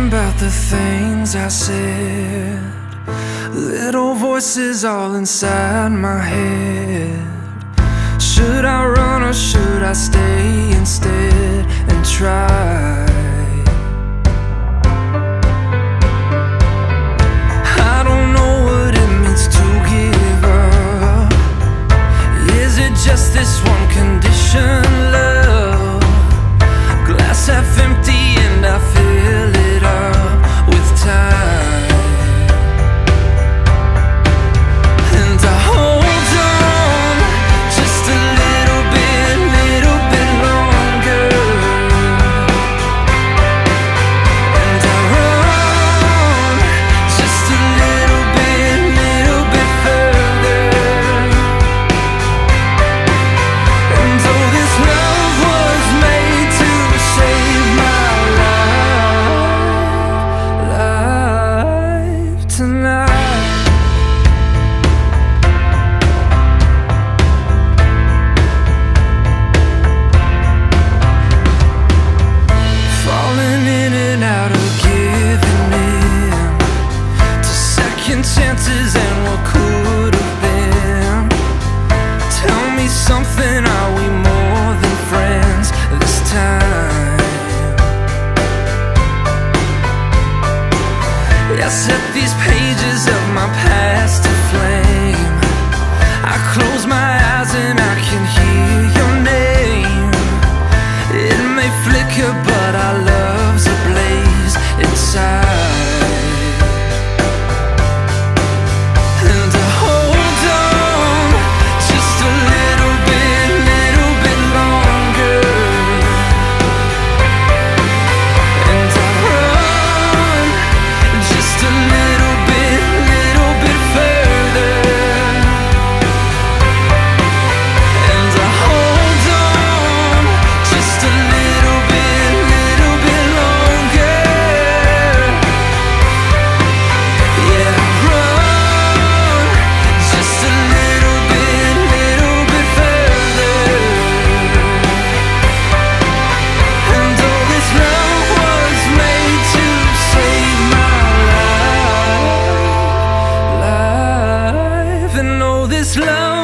about the things I said, little voices all inside my head. Should I run or should I stay instead and try? I don't know what it means to give up. Is it just this one condition, love? Glass half empty and I fill it up with time. And I hold on just a little bit longer. And I run just a little bit further. And though this love was made to save my life tonight. Falling in and out of giving in to second chances and what could have been. Tell me something, are we more than friends this time? I set these pages of my past aflame. I close my eyes and I can hear your name. It may flicker but our love's ablaze inside. And I hold on just a little bit longer. And I run just a little bit further. And I hold on just a little bit longer. Yeah, run just a little bit further. And all this love was made to save my life. And all this love